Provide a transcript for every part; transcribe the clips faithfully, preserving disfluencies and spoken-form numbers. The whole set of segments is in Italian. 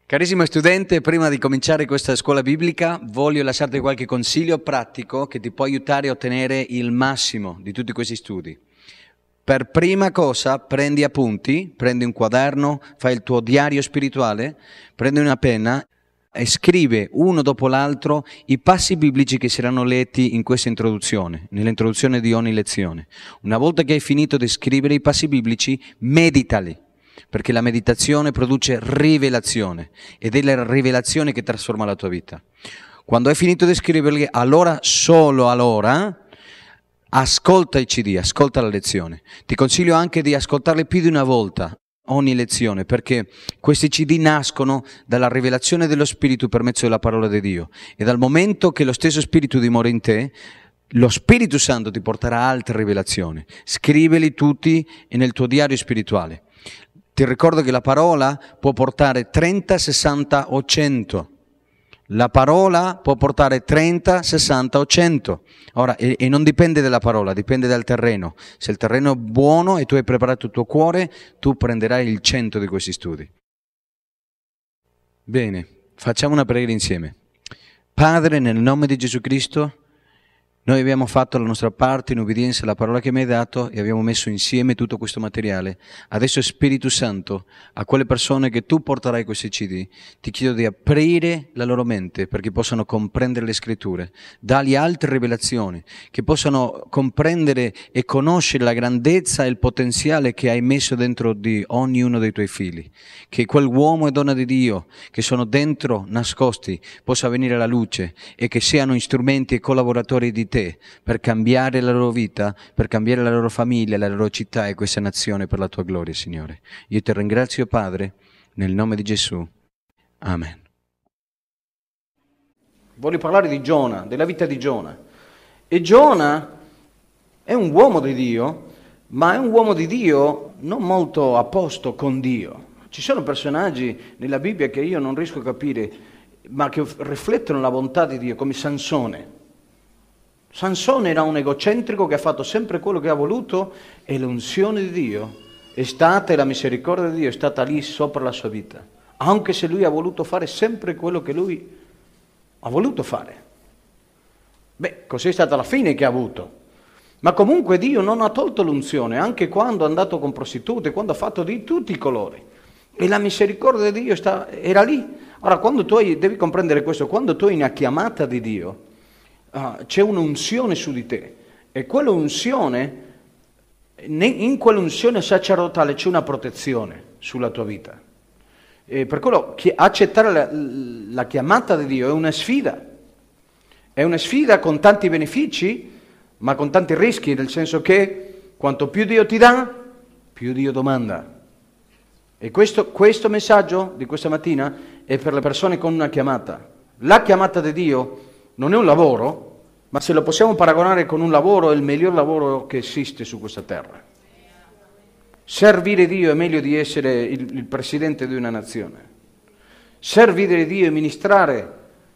Carissimo studente, prima di cominciare questa scuola biblica voglio lasciarti qualche consiglio pratico che ti può aiutare a ottenere il massimo di tutti questi studi. Per prima cosa prendi appunti, prendi un quaderno, fai il tuo diario spirituale, prendi una penna e scrive uno dopo l'altro i passi biblici che saranno letti in questa introduzione, nell'introduzione di ogni lezione. Una volta che hai finito di scrivere i passi biblici, meditali. Perché la meditazione produce rivelazione ed è la rivelazione che trasforma la tua vita. Quando hai finito di scriverli, allora, solo allora, ascolta i C D, ascolta la lezione. Ti consiglio anche di ascoltarli più di una volta, ogni lezione, perché questi C D nascono dalla rivelazione dello Spirito per mezzo della parola di Dio. E dal momento che lo stesso Spirito dimora in te, lo Spirito Santo ti porterà altre rivelazioni. Scriveli tutti nel tuo diario spirituale. Ti ricordo che la parola può portare trenta, sessanta o cento. La parola può portare trenta, sessanta o cento. Ora, e, e non dipende dalla parola, dipende dal terreno. Se il terreno è buono e tu hai preparato il tuo cuore, tu prenderai il cento di questi studi. Bene, facciamo una preghiera insieme. Padre, nel nome di Gesù Cristo, noi abbiamo fatto la nostra parte in obbedienza alla parola che mi hai dato e abbiamo messo insieme tutto questo materiale. Adesso Spirito Santo, a quelle persone che tu porterai questi C D, ti chiedo di aprire la loro mente perché possano comprendere le scritture. Dagli altre rivelazioni, che possano comprendere e conoscere la grandezza e il potenziale che hai messo dentro di ognuno dei tuoi figli. Che quell'uomo e donna di Dio che sono dentro nascosti possa venire alla luce e che siano strumenti e collaboratori di te per cambiare la loro vita, per cambiare la loro famiglia, la loro città e questa nazione per la tua gloria, Signore. Io ti ringrazio, Padre, nel nome di Gesù. Amen. Voglio parlare di Giona, della vita di Giona. E Giona è un uomo di Dio, ma è un uomo di Dio non molto a posto con Dio. Ci sono personaggi nella Bibbia che io non riesco a capire, ma che riflettono la bontà di Dio, come Sansone. Sansone era un egocentrico che ha fatto sempre quello che ha voluto e l'unzione di Dio è stata, e la misericordia di Dio è stata lì sopra la sua vita, anche se lui ha voluto fare sempre quello che lui ha voluto fare. Beh, così è stata la fine che ha avuto. Ma comunque Dio non ha tolto l'unzione, anche quando è andato con prostitute, quando ha fatto di tutti i colori. E la misericordia di Dio sta, era lì. Ora, quando tu hai, devi comprendere questo, quando tu hai una chiamata di Dio, Uh, c'è un'unzione su di te e quell'unzione, in quell'unzione sacerdotale c'è una protezione sulla tua vita. E per quello accettare la, la chiamata di Dio è una sfida, è una sfida con tanti benefici ma con tanti rischi, nel senso che quanto più Dio ti dà, più Dio domanda. E questo, questo messaggio di questa mattina è per le persone con una chiamata. La chiamata di Dio non è un lavoro, ma se lo possiamo paragonare con un lavoro, è il miglior lavoro che esiste su questa terra. Servire Dio è meglio di essere il, il presidente di una nazione. Servire Dio e ministrare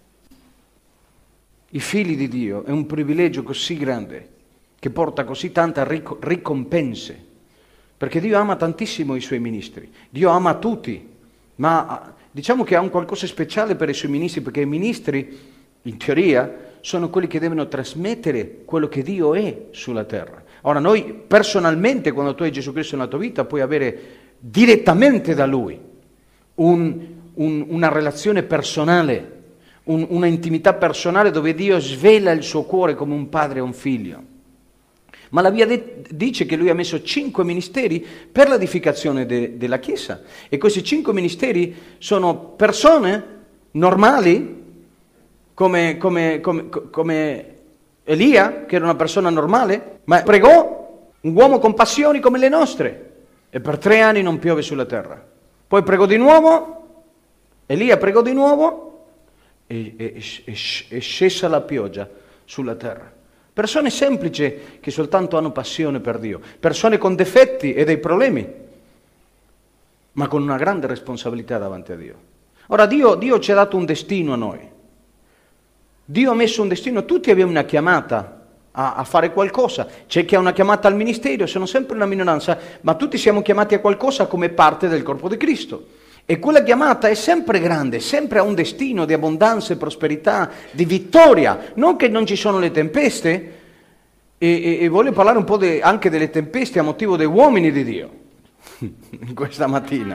i figli di Dio è un privilegio così grande, che porta così tante ric- ricompense. Perché Dio ama tantissimo i suoi ministri. Dio ama tutti, ma diciamo che ha un qualcosa speciale per i suoi ministri, perché i ministri, in teoria, sono quelli che devono trasmettere quello che Dio è sulla terra. Ora, noi personalmente, quando tu hai Gesù Cristo nella tua vita, puoi avere direttamente da Lui un, un, una relazione personale, un, una intimità personale dove Dio svela il suo cuore come un padre e un figlio. Ma la Bibbia de- dice che Lui ha messo cinque ministeri per l'edificazione de- della Chiesa. E questi cinque ministeri sono persone normali, Come, come, come, come Elia, che era una persona normale, ma pregò un uomo con passioni come le nostre, e per tre anni non piove sulla terra. Poi pregò di nuovo, Elia pregò di nuovo, e, e, e, e scesa la pioggia sulla terra. Persone semplici che soltanto hanno passione per Dio, persone con difetti e dei problemi, ma con una grande responsabilità davanti a Dio. Ora, Dio, Dio ci ha dato un destino a noi. Dio ha messo un destino, tutti abbiamo una chiamata a, a fare qualcosa. C'è chi ha una chiamata al ministero, sono sempre una minoranza, ma tutti siamo chiamati a qualcosa come parte del corpo di Cristo. E quella chiamata è sempre grande, sempre a un destino di abbondanza e prosperità, di vittoria. Non che non ci sono le tempeste, e, e, e voglio parlare un po' de, anche delle tempeste a motivo dei uomini di Dio, in questa mattina.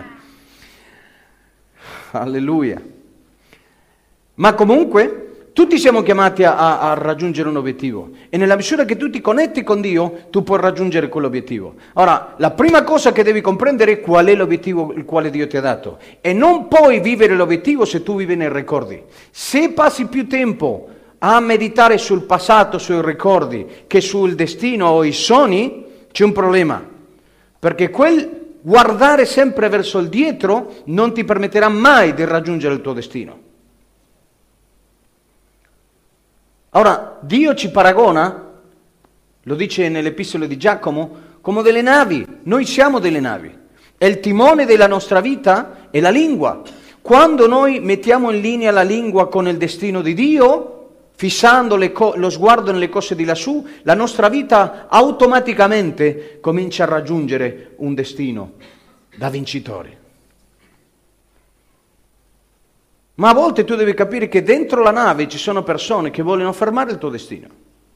Alleluia. Ma comunque tutti siamo chiamati a, a, a raggiungere un obiettivo, e nella misura che tu ti connetti con Dio, tu puoi raggiungere quell'obiettivo. Ora, la prima cosa che devi comprendere è qual è l'obiettivo il quale Dio ti ha dato, e non puoi vivere l'obiettivo se tu vivi nei ricordi. Se passi più tempo a meditare sul passato, sui ricordi, che sul destino o i sogni, c'è un problema, perché quel guardare sempre verso il dietro non ti permetterà mai di raggiungere il tuo destino. Ora, Dio ci paragona, lo dice nell'Epistola di Giacomo, come delle navi. Noi siamo delle navi, e il timone della nostra vita è la lingua. Quando noi mettiamo in linea la lingua con il destino di Dio, fissando le co- lo sguardo nelle cose di lassù, la nostra vita automaticamente comincia a raggiungere un destino da vincitori. Ma a volte tu devi capire che dentro la nave ci sono persone che vogliono fermare il tuo destino.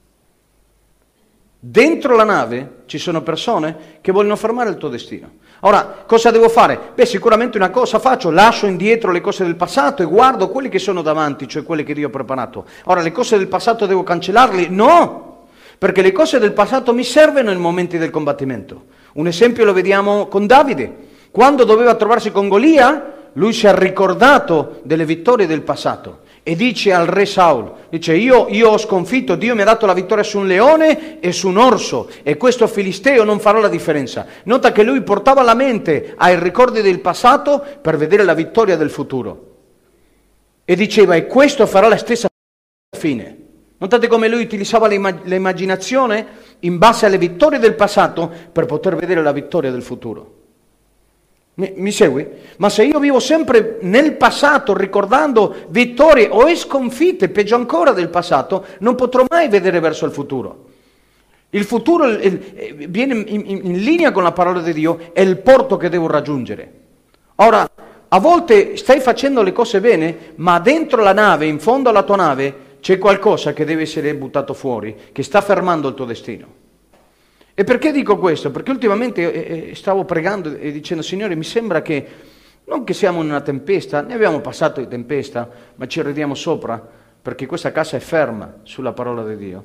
Dentro la nave ci sono persone che vogliono fermare il tuo destino. Ora, cosa devo fare? Beh, sicuramente una cosa faccio, lascio indietro le cose del passato e guardo quelle che sono davanti, cioè quelle che Dio ha preparato. Ora, le cose del passato devo cancellarle? No! Perché le cose del passato mi servono nei momenti del combattimento. Un esempio lo vediamo con Davide. Quando doveva trovarsi con Golia, lui si è ricordato delle vittorie del passato e dice al re Saul, dice io, io ho sconfitto, Dio mi ha dato la vittoria su un leone e su un orso, e questo filisteo non farà la differenza. Nota che lui portava la mente ai ricordi del passato per vedere la vittoria del futuro. E diceva, e questo farà la stessa fine. Notate come lui utilizzava l'immaginazione in base alle vittorie del passato per poter vedere la vittoria del futuro. Mi, mi segui? Ma se io vivo sempre nel passato ricordando vittorie o sconfitte, peggio ancora del passato, non potrò mai vedere verso il futuro. Il futuro il, il, viene in, in, in linea con la parola di Dio, è il porto che devo raggiungere. Ora, a volte stai facendo le cose bene, ma dentro la nave, in fondo alla tua nave, c'è qualcosa che deve essere buttato fuori, che sta fermando il tuo destino. E perché dico questo? Perché ultimamente eh, stavo pregando e dicendo, Signore, mi sembra che, non che siamo in una tempesta, ne abbiamo passato di tempesta, ma ci ridiamo sopra, perché questa casa è ferma sulla parola di Dio.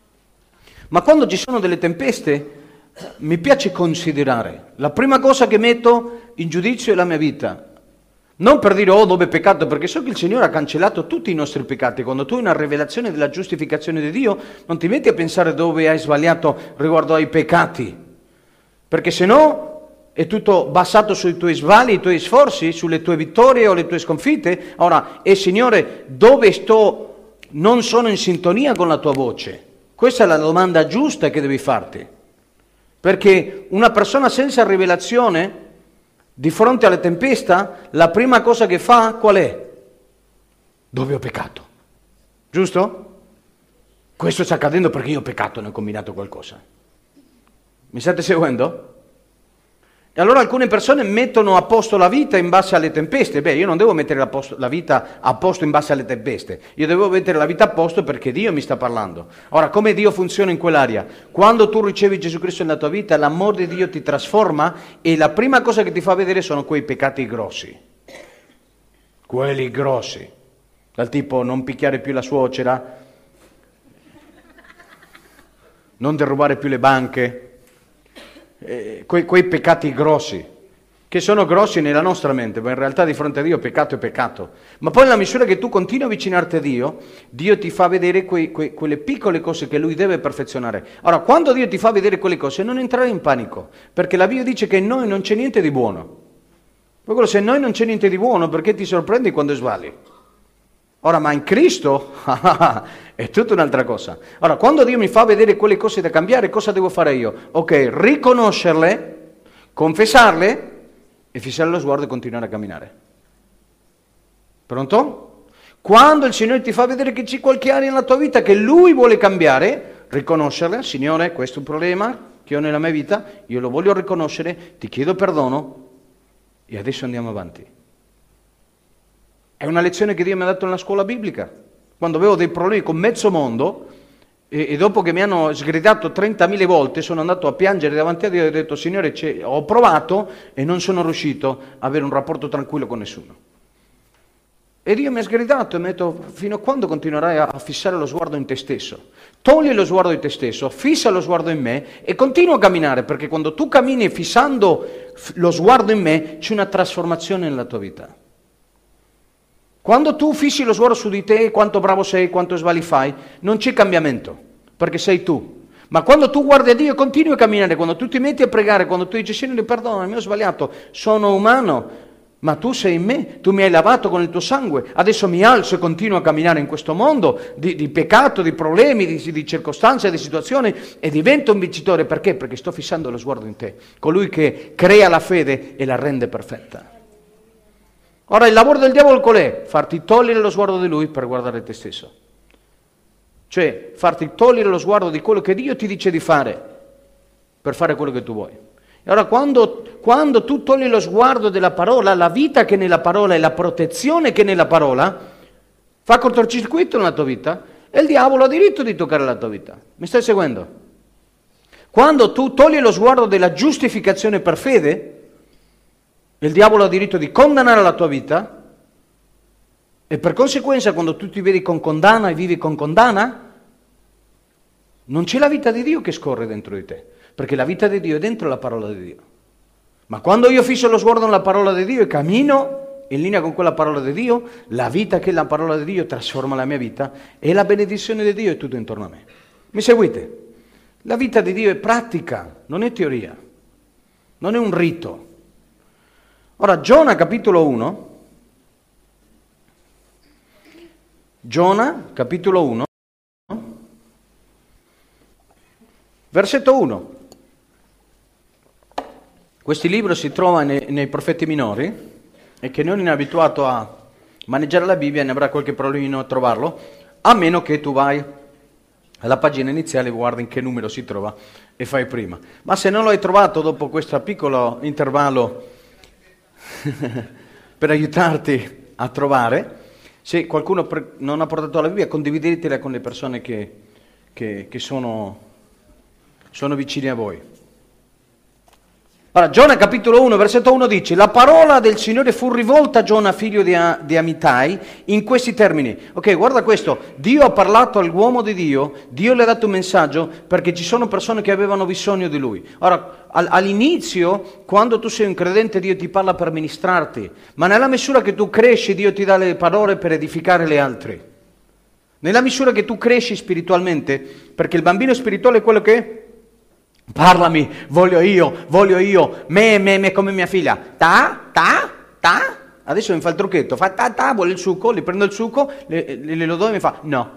Ma quando ci sono delle tempeste, mi piace considerare, la prima cosa che metto in giudizio è la mia vita. Non per dire, oh, dove è peccato, perché so che il Signore ha cancellato tutti i nostri peccati. Quando tu hai una rivelazione della giustificazione di Dio, non ti metti a pensare dove hai sbagliato riguardo ai peccati. Perché se no è tutto basato sui tuoi sbagli, i tuoi sforzi, sulle tue vittorie o le tue sconfitte. Ora, e Signore, dove sto? Non sono in sintonia con la tua voce. Questa è la domanda giusta che devi farti. Perché una persona senza rivelazione, di fronte alla tempesta, la prima cosa che fa qual è? Dove ho peccato? Giusto? Questo sta accadendo perché io ho peccato e ne ho combinato qualcosa. Mi state seguendo? E allora alcune persone mettono a posto la vita in base alle tempeste. Beh, io non devo mettere la, posto, la vita a posto in base alle tempeste. Io devo mettere la vita a posto perché Dio mi sta parlando. Ora, come Dio funziona in quell'area? Quando tu ricevi Gesù Cristo nella tua vita, l'amore di Dio ti trasforma e la prima cosa che ti fa vedere sono quei peccati grossi. Quelli grossi. Dal tipo non picchiare più la suocera, non derubare più le banche. Eh, quei, quei peccati grossi, che sono grossi nella nostra mente, ma in realtà di fronte a Dio peccato è peccato. Ma poi nella misura che tu continui a avvicinarti a Dio, Dio ti fa vedere quei, quei, quelle piccole cose che Lui deve perfezionare. Ora, quando Dio ti fa vedere quelle cose, non entrare in panico, perché la Bibbia dice che in noi non c'è niente di buono. Poi se in noi non c'è niente di buono, perché ti sorprendi quando sbagli? Ora, ma in Cristo è tutta un'altra cosa. Ora, quando Dio mi fa vedere quelle cose da cambiare, cosa devo fare io? Ok, riconoscerle, confessarle e fissare lo sguardo e continuare a camminare. Pronto? Quando il Signore ti fa vedere che c'è qualche area nella tua vita che Lui vuole cambiare, riconoscerle, Signore, questo è un problema che ho nella mia vita, io lo voglio riconoscere, ti chiedo perdono e adesso andiamo avanti. È una lezione che Dio mi ha dato nella scuola biblica. Quando avevo dei problemi con mezzo mondo, e, e dopo che mi hanno sgridato trentamila volte, sono andato a piangere davanti a Dio e ho detto, Signore, ho provato e non sono riuscito a avere un rapporto tranquillo con nessuno. E Dio mi ha sgridato e mi ha detto, fino a quando continuerai a fissare lo sguardo in te stesso? Togli lo sguardo di te stesso, fissa lo sguardo in me e continua a camminare, perché quando tu cammini fissando lo sguardo in me, c'è una trasformazione nella tua vita. Quando tu fissi lo sguardo su di te, quanto bravo sei, quanto sbagli fai, non c'è cambiamento, perché sei tu. Ma quando tu guardi a Dio e continui a camminare, quando tu ti metti a pregare, quando tu dici, Signore, perdono, mi ho sbagliato, sono umano, ma tu sei in me, tu mi hai lavato con il tuo sangue, adesso mi alzo e continuo a camminare in questo mondo di, di peccato, di problemi, di, di circostanze, di situazioni e divento un vincitore. Perché? Perché sto fissando lo sguardo in te, colui che crea la fede e la rende perfetta. Ora il lavoro del diavolo qual è? Farti togliere lo sguardo di lui per guardare te stesso. Cioè farti togliere lo sguardo di quello che Dio ti dice di fare per fare quello che tu vuoi. E ora quando, quando tu togli lo sguardo della parola, la vita che è nella parola e la protezione che è nella parola, fa cortocircuito nella tua vita e il diavolo ha diritto di toccare la tua vita. Mi stai seguendo? Quando tu togli lo sguardo della giustificazione per fede, il diavolo ha diritto di condannare la tua vita e per conseguenza quando tu ti vedi con condanna e vivi con condanna, non c'è la vita di Dio che scorre dentro di te, perché la vita di Dio è dentro la parola di Dio. Ma quando io fisso lo sguardo nella parola di Dio e cammino in linea con quella parola di Dio, la vita che è la parola di Dio trasforma la mia vita e la benedizione di Dio è tutto intorno a me. Mi seguite? La vita di Dio è pratica, non è teoria, non è un rito. Ora, Giona capitolo uno, Giona capitolo uno, versetto uno. Questo libro si trova nei, nei profeti minori e che non è abituato a maneggiare la Bibbia ne avrà qualche problemino a trovarlo, a meno che tu vai alla pagina iniziale, guardi in che numero si trova e fai prima. Ma se non lo hai trovato dopo questo piccolo intervallo per aiutarti a trovare, se qualcuno pre- non ha portato la Bibbia, condividetela con le persone che, che, che sono, sono vicine a voi. Allora, Giona capitolo uno, versetto uno dice: la parola del Signore fu rivolta a Giona, figlio di, a- di Amitai, in questi termini. Ok, guarda questo, Dio ha parlato all'uomo di Dio, Dio le ha dato un messaggio perché ci sono persone che avevano bisogno di lui. Ora, al- all'inizio, quando tu sei un credente, Dio ti parla per ministrarti, ma nella misura che tu cresci, Dio ti dà le parole per edificare le altre. Nella misura che tu cresci spiritualmente, perché il bambino spirituale è quello che è, parlami, voglio io, voglio io, me, me, me, come mia figlia. Ta, ta, ta. Adesso mi fa il trucchetto, fa ta, ta, vuole il succo, gli prendo il succo, le, le, le lo do e mi fa, no.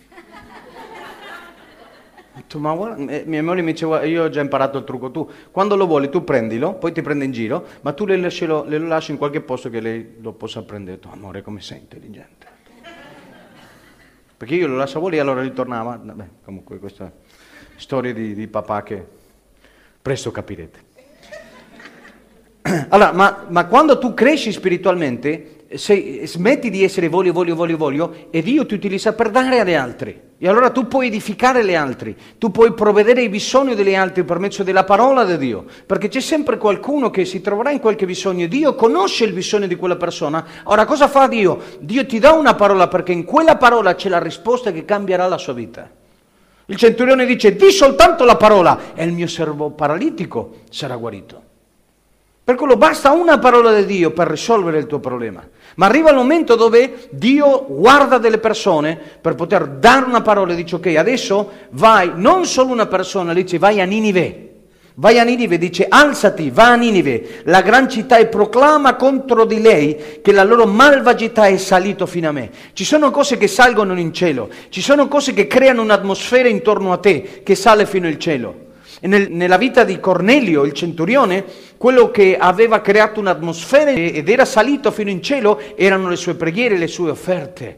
Tu, ma guarda, mia moglie mi dice, io ho già imparato il trucco, tu, quando lo vuoi tu prendilo, poi ti prende in giro, ma tu le, lasci, lo, le lo lasci in qualche posto che lei lo possa prendere. Tu, amore, come sei intelligente. Perché io lo lasciavo lì, allora ritornava. Beh, comunque questa storia di, di papà che presto capirete. Allora, ma, ma quando tu cresci spiritualmente, sei, smetti di essere voglio, voglio, voglio, voglio, e Dio ti utilizza per dare agli altri. E allora tu puoi edificare gli altri, tu puoi provvedere i bisogni degli altri per mezzo della parola di Dio, perché c'è sempre qualcuno che si troverà in qualche bisogno. Dio conosce il bisogno di quella persona. Ora cosa fa Dio? Dio ti dà una parola perché in quella parola c'è la risposta che cambierà la sua vita. Il centurione dice, di soltanto la parola e il mio servo paralitico sarà guarito. Per quello basta una parola di Dio per risolvere il tuo problema. Ma arriva il momento dove Dio guarda delle persone per poter dare una parola e dice, ok, adesso vai, non solo una persona, dice vai a Ninive. Vai a Ninive, dice alzati, va a Ninive, la gran città, e proclama contro di lei che la loro malvagità è salito fino a me. Ci sono cose che salgono in cielo, ci sono cose che creano un'atmosfera intorno a te che sale fino al cielo. E nel, nella vita di Cornelio, il centurione, quello che aveva creato un'atmosfera ed era salito fino in cielo erano le sue preghiere e le sue offerte.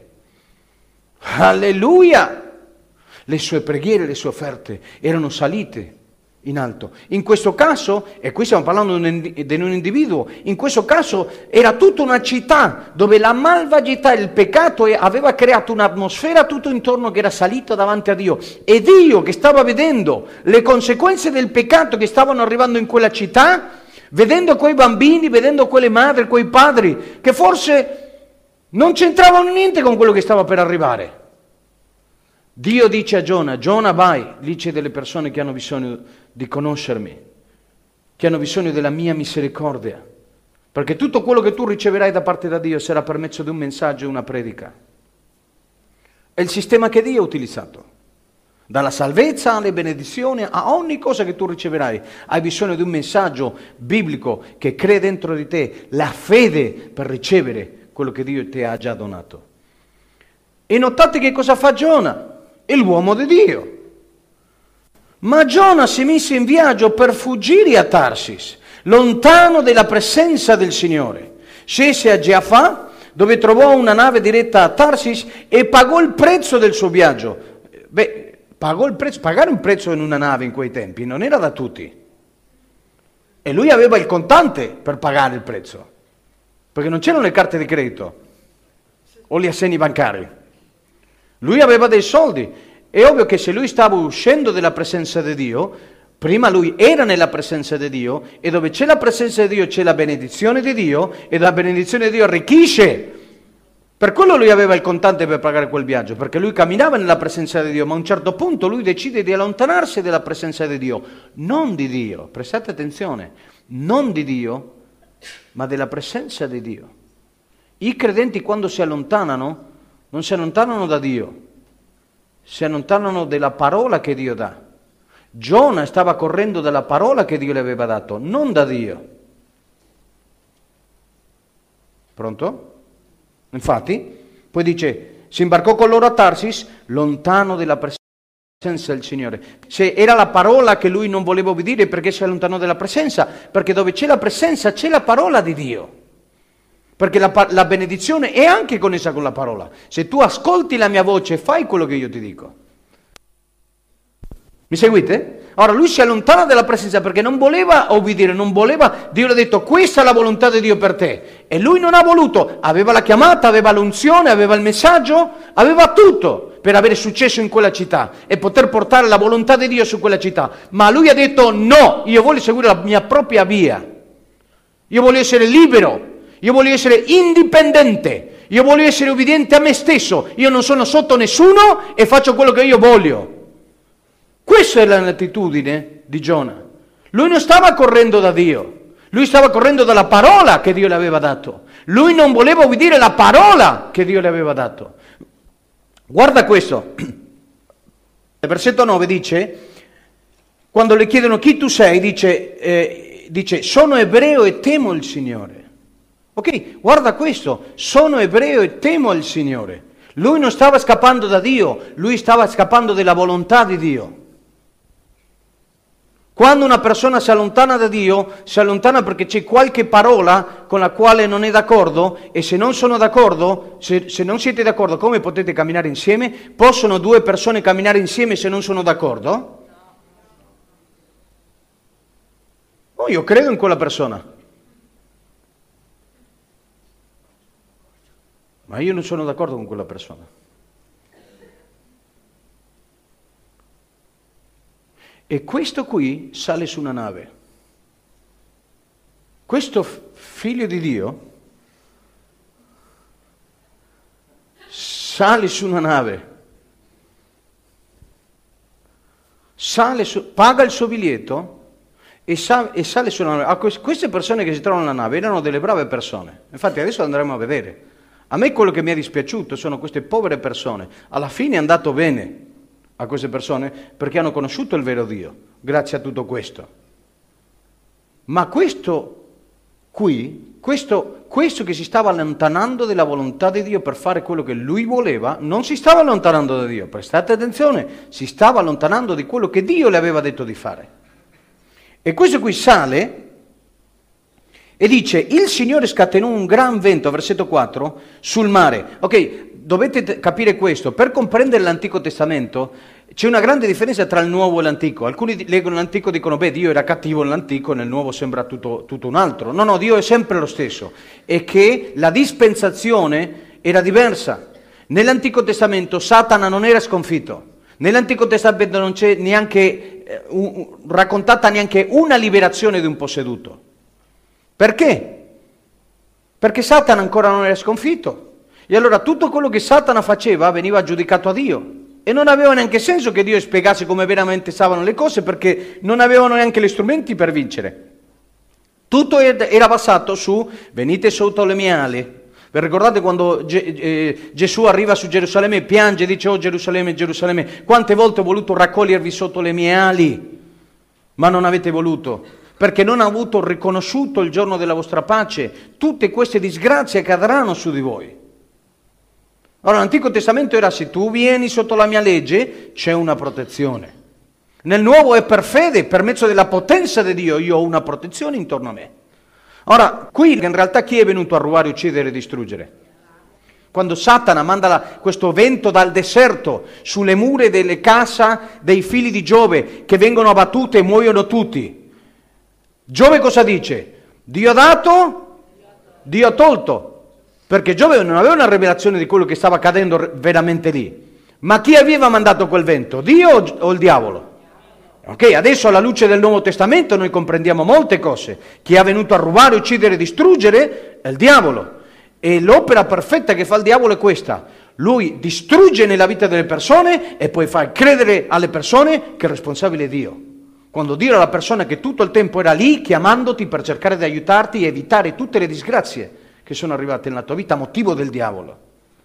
Alleluia! Le sue preghiere e le sue offerte erano salite in alto. In questo caso, e qui stiamo parlando di un, di un individuo, in questo caso era tutta una città dove la malvagità e il peccato aveva creato un'atmosfera tutto intorno che era salita davanti a Dio. E Dio, che stava vedendo le conseguenze del peccato che stavano arrivando in quella città, vedendo quei bambini, vedendo quelle madri, quei padri, che forse non c'entravano niente con quello che stava per arrivare. Dio dice a Giona, Giona vai, lì c'è delle persone che hanno bisogno di conoscermi, che hanno bisogno della mia misericordia, perché tutto quello che tu riceverai da parte da Dio sarà per mezzo di un messaggio e una predica. È il sistema che Dio ha utilizzato, dalla salvezza alle benedizioni, a ogni cosa che tu riceverai. Hai bisogno di un messaggio biblico che cree dentro di te, la fede per ricevere quello che Dio ti ha già donato. E notate che cosa fa Giona? È l'uomo di Dio. Ma Giona si mise in viaggio per fuggire a Tarsis, lontano dalla presenza del Signore. Scese a Giaffa, dove trovò una nave diretta a Tarsis e pagò il prezzo del suo viaggio. Beh, pagò il prezzo, pagare un prezzo in una nave in quei tempi non era da tutti. E lui aveva il contante per pagare il prezzo, perché non c'erano le carte di credito o gli assegni bancari. Lui aveva dei soldi. È ovvio che se lui stava uscendo dalla presenza di Dio, prima lui era nella presenza di Dio, e dove c'è la presenza di Dio c'è la benedizione di Dio, e la benedizione di Dio arricchisce. Per quello lui aveva il contante per pagare quel viaggio, perché lui camminava nella presenza di Dio, ma a un certo punto lui decide di allontanarsi dalla presenza di Dio. Non di Dio, prestate attenzione, non di Dio, ma della presenza di Dio. I credenti quando si allontanano, non si allontanano da Dio, si allontanano dalla parola che Dio dà. Giona stava correndo dalla parola che Dio le aveva dato, non da Dio. Pronto? Infatti, poi dice, si imbarcò con loro a Tarsis, lontano dalla presenza del Signore. Se era la parola che lui non voleva obbedire, perché si allontanò dalla presenza? Perché dove c'è la presenza c'è la parola di Dio. Perché la, la benedizione è anche connessa con la parola. Se tu ascolti la mia voce, fai quello che io ti dico. Mi seguite? Ora lui si allontana dalla presenza perché non voleva obbedire, non voleva, Dio le ha detto questa è la volontà di Dio per te. E lui non ha voluto, aveva la chiamata, aveva l'unzione, aveva il messaggio, aveva tutto per avere successo in quella città e poter portare la volontà di Dio su quella città. Ma lui ha detto no, io voglio seguire la mia propria via. Io voglio essere libero. Io voglio essere indipendente, io voglio essere obbediente a me stesso, io non sono sotto nessuno e faccio quello che io voglio. Questa è l'attitudine di Giona. Lui non stava correndo da Dio, lui stava correndo dalla parola che Dio le aveva dato. Lui non voleva obbedire la parola che Dio le aveva dato. Guarda questo, il versetto nove dice, quando le chiedono chi tu sei, dice, eh, dice sono ebreo e temo il Signore. Ok, guarda questo, sono ebreo e temo il Signore. Lui non stava scappando da Dio, lui stava scappando dalla volontà di Dio. Quando una persona si allontana da Dio, si allontana perché c'è qualche parola con la quale non è d'accordo, e se non sono d'accordo, se, se non siete d'accordo, come potete camminare insieme? Possono due persone camminare insieme se non sono d'accordo? Oh, io credo in quella persona. Ma io non sono d'accordo con quella persona. E questo qui sale su una nave. Questo figlio di Dio sale su una nave, sale su, paga il suo biglietto e, sa, e sale su una nave. Ah, queste persone che si trovano nella nave erano delle brave persone. Infatti adesso andremo a vedere. A me quello che mi è dispiaciuto sono queste povere persone. Alla fine è andato bene a queste persone perché hanno conosciuto il vero Dio, grazie a tutto questo. Ma questo qui, questo, questo che si stava allontanando dalla volontà di Dio per fare quello che lui voleva, non si stava allontanando da Dio, prestate attenzione, si stava allontanando di quello che Dio le aveva detto di fare. E questo qui sale e dice, il Signore scatenò un gran vento, versetto quattro, sul mare. Ok, dovete capire questo, per comprendere l'Antico Testamento C'è una grande differenza tra il nuovo e l'antico. Alcuni leggono l'antico e dicono, beh, Dio era cattivo nell'antico e nel nuovo sembra tutto, tutto un altro. No, no, Dio è sempre lo stesso. E che la dispensazione era diversa. Nell'Antico Testamento Satana non era sconfitto. Nell'Antico Testamento non c'è neanche eh, un, raccontata neanche una liberazione di un posseduto. Perché? Perché Satana ancora non era sconfitto. E allora tutto quello che Satana faceva veniva giudicato a Dio. E non aveva neanche senso che Dio spiegasse come veramente stavano le cose, perché non avevano neanche gli strumenti per vincere. Tutto era basato su venite sotto le mie ali. Vi ricordate quando Ge- eh, Gesù arriva su Gerusalemme e piange e dice, oh Gerusalemme, Gerusalemme, quante volte ho voluto raccogliervi sotto le mie ali, ma non avete voluto, perché non ho avuto riconosciuto il giorno della vostra pace. Tutte queste disgrazie cadranno su di voi. Allora, l'Antico Testamento era, se tu vieni sotto la mia legge, c'è una protezione. Nel Nuovo è per fede, per mezzo della potenza di Dio, io ho una protezione intorno a me. Ora, qui in realtà chi è venuto a rubare, uccidere e distruggere? Quando Satana manda la, questo vento dal deserto sulle mura delle case dei figli di Giove, che vengono abbattute e muoiono tutti. Giove cosa dice? Dio ha dato, Dio ha tolto. Perché Giove non aveva una rivelazione di quello che stava accadendo veramente lì. Ma chi aveva mandato quel vento? Dio o il diavolo? Ok, adesso alla luce del Nuovo Testamento noi comprendiamo molte cose. Chi è venuto a rubare, uccidere e distruggere è il diavolo. E l'opera perfetta che fa il diavolo è questa. Lui distrugge nella vita delle persone e poi fa credere alle persone che il responsabile è Dio. Quando Dio era la persona che tutto il tempo era lì chiamandoti per cercare di aiutarti e evitare tutte le disgrazie che sono arrivate nella tua vita a motivo del diavolo.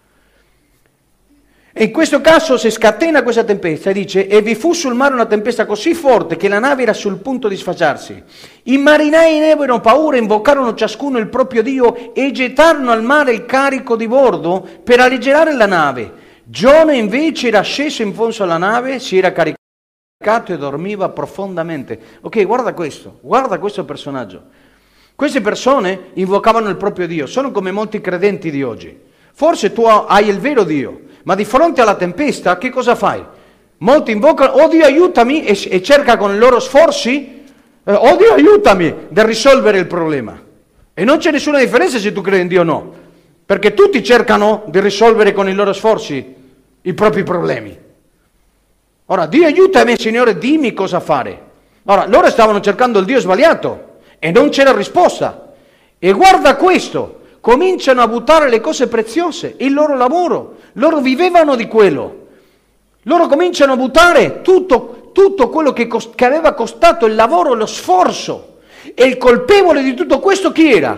E in questo caso si scatena questa tempesta e dice, e vi fu sul mare una tempesta così forte che la nave era sul punto di sfasciarsi. I marinai ne ebbero paura, invocarono ciascuno il proprio Dio e gettarono al mare il carico di bordo per alleggerare la nave. Giona invece era sceso in fondo alla nave, si era caricato e dormiva profondamente. Ok, guarda questo, guarda questo personaggio. Queste persone invocavano il proprio Dio, sono come molti credenti di oggi. Forse tu hai il vero Dio, ma di fronte alla tempesta che cosa fai? Molti invocano, oh Dio aiutami, e, e cerca con i loro sforzi, eh, oh Dio aiutami, di risolvere il problema. E non c'è nessuna differenza se tu credi in Dio o no, perché tutti cercano di risolvere con i loro sforzi i propri problemi. Ora, Dio aiutami, Signore, dimmi cosa fare. Ora, loro stavano cercando il Dio sbagliato. E non c'era risposta. E guarda questo, cominciano a buttare le cose preziose, il loro lavoro, loro vivevano di quello. Loro cominciano a buttare tutto, tutto quello che, cost- che aveva costato il lavoro, lo sforzo. E il colpevole di tutto questo chi era?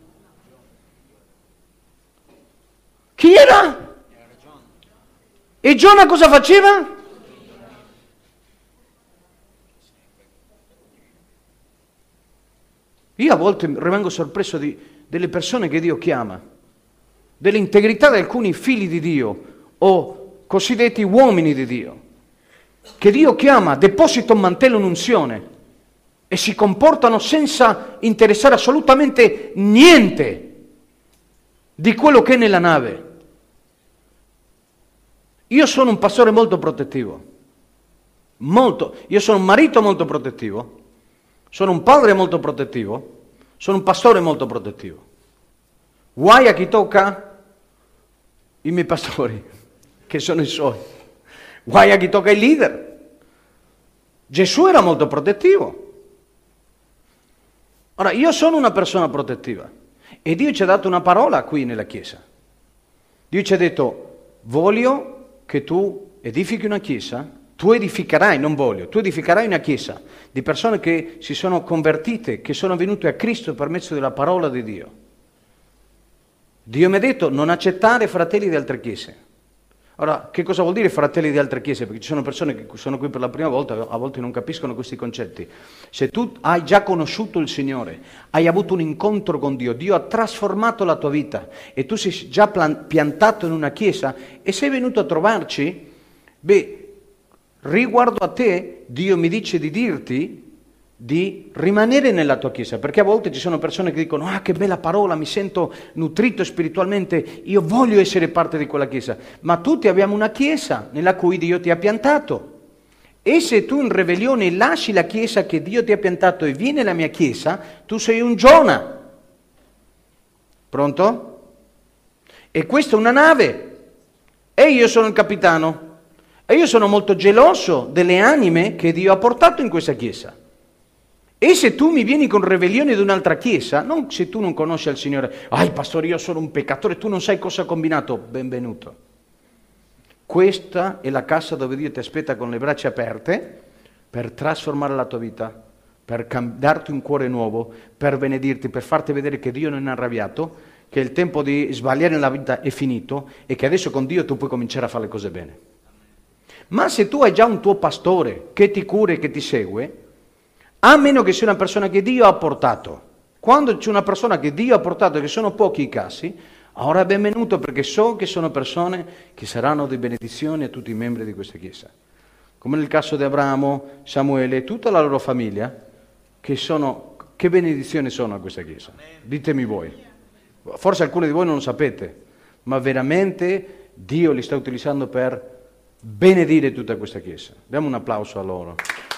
Chi era? E Giona cosa faceva? Io a volte rimango sorpreso di, delle persone che Dio chiama, dell'integrità di alcuni figli di Dio o cosiddetti uomini di Dio, che Dio chiama, deposita un mantello, un'unzione e si comportano senza interessare assolutamente niente di quello che è nella nave. Io sono un pastore molto protettivo, molto, io sono un marito molto protettivo. Sono un padre molto protettivo, sono un pastore molto protettivo. Guai a chi tocca i miei pastori, che sono i suoi. Guai a chi tocca i leader. Gesù era molto protettivo. Ora, io sono una persona protettiva e Dio ci ha dato una parola qui nella Chiesa. Dio ci ha detto, voglio che tu edifichi una Chiesa. Tu edificherai, non voglio, tu edificherai una chiesa di persone che si sono convertite, che sono venute a Cristo per mezzo della parola di Dio. Dio mi ha detto non accettare fratelli di altre chiese. Ora, che cosa vuol dire fratelli di altre chiese? Perché ci sono persone che sono qui per la prima volta, a volte non capiscono questi concetti. Se tu hai già conosciuto il Signore, hai avuto un incontro con Dio, Dio ha trasformato la tua vita e tu sei già piantato in una chiesa e sei venuto a trovarci, beh, riguardo a te, Dio mi dice di dirti di rimanere nella tua chiesa, perché a volte ci sono persone che dicono ah che bella parola, mi sento nutrito spiritualmente, io voglio essere parte di quella chiesa, ma tutti abbiamo una chiesa nella cui Dio ti ha piantato. E se tu in ribellione lasci la chiesa che Dio ti ha piantato e vieni alla mia chiesa, tu sei un Giona. Pronto? E questa è una nave e io sono il capitano e io sono molto geloso delle anime che Dio ha portato in questa chiesa. E se tu mi vieni con ribellione di un'altra chiesa, non se tu non conosci il Signore, ah, pastore, io sono un peccatore, tu non sai cosa ha combinato, benvenuto. Questa è la casa dove Dio ti aspetta con le braccia aperte per trasformare la tua vita, per cam- darti un cuore nuovo, per benedirti, per farti vedere che Dio non è arrabbiato, che il tempo di sbagliare nella vita è finito e che adesso con Dio tu puoi cominciare a fare le cose bene. Ma se tu hai già un tuo pastore che ti cura e che ti segue, a meno che sia una persona che Dio ha portato, quando c'è una persona che Dio ha portato, che sono pochi i casi, ora è benvenuto, perché so che sono persone che saranno di benedizione a tutti i membri di questa chiesa. Come nel caso di Abramo, Samuele e tutta la loro famiglia, che sono, che benedizione sono a questa chiesa? Ditemi voi. Forse alcuni di voi non lo sapete, ma veramente Dio li sta utilizzando per benedire tutta questa chiesa. Diamo un applauso a loro.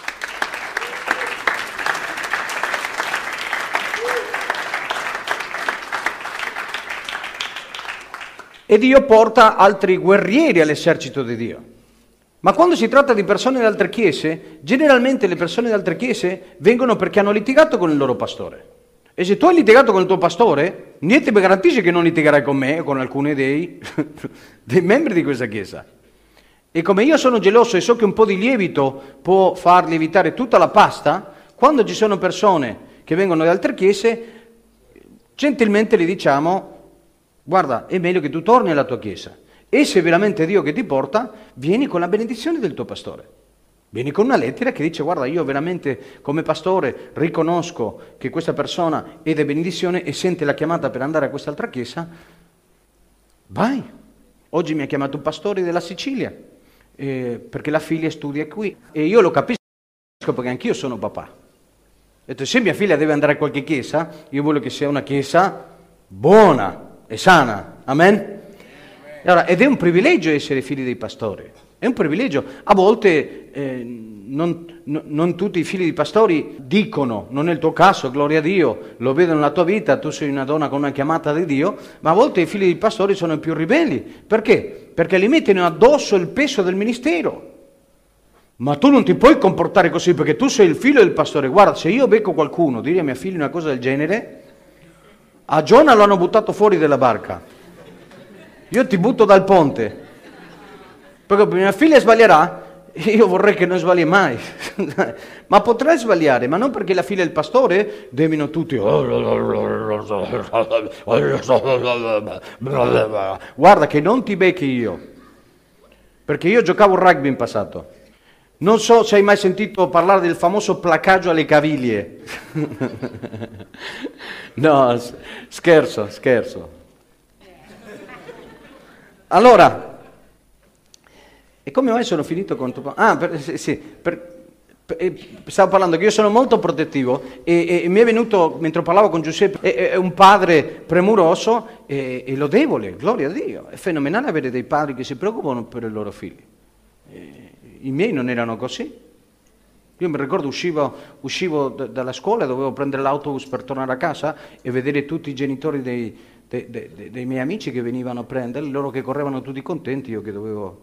E Dio porta altri guerrieri all'esercito di Dio. Ma quando si tratta di persone di altre chiese, generalmente le persone di altre chiese vengono perché hanno litigato con il loro pastore. E se tu hai litigato con il tuo pastore, niente mi garantisce che non litigherai con me o con alcuni dei, dei membri di questa chiesa. E come io sono geloso e so che un po' di lievito può far lievitare tutta la pasta, quando ci sono persone che vengono da altre chiese, gentilmente gli diciamo: guarda, è meglio che tu torni alla tua chiesa. E se veramente è Dio che ti porta, vieni con la benedizione del tuo pastore. Vieni con una lettera che dice: guarda, io veramente come pastore riconosco che questa persona è di benedizione e sente la chiamata per andare a quest'altra chiesa. Vai. Oggi mi ha chiamato un pastore della Sicilia, eh, perché la figlia studia qui. E io lo capisco perché anch'io sono papà. Ho detto: se mia figlia deve andare a qualche chiesa, io voglio che sia una chiesa buona e sana, amen? Allora, ed è un privilegio essere figli dei pastori, è un privilegio. A volte eh, non, no, non tutti i figli di pastori dicono, non è il tuo caso, gloria a Dio, lo vedo nella tua vita, tu sei una donna con una chiamata di Dio, ma a volte i figli di pastori sono i più ribelli. Perché? Perché li mettono addosso il peso del ministero. Ma tu non ti puoi comportare così perché tu sei il figlio del pastore. Guarda, se io becco qualcuno dire a mia figlia una cosa del genere, a Giona lo hanno buttato fuori dalla barca. Io ti butto dal ponte. Perché mia figlia sbaglierà, io vorrei che non sbagli mai. Ma potrai sbagliare, ma non perché la figlia del pastore devono tutti... Guarda che non ti becchi io. Perché io giocavo a rugby in passato. Non so se hai mai sentito parlare del famoso placaggio alle caviglie. No, scherzo, scherzo. Allora, e come mai sono finito con tuo... Ah, per, sì, sì per, per, stavo parlando che io sono molto protettivo e, e, e mi è venuto, mentre parlavo con Giuseppe, è, è un padre premuroso e, e lodevole, gloria a Dio. È fenomenale avere dei padri che si preoccupano per i loro figli. E, I miei non erano così. Io mi ricordo uscivo, uscivo d- dalla scuola, dovevo prendere l'autobus per tornare a casa e vedere tutti i genitori dei, dei, dei, dei miei amici che venivano a prenderli, loro che correvano tutti contenti, io che dovevo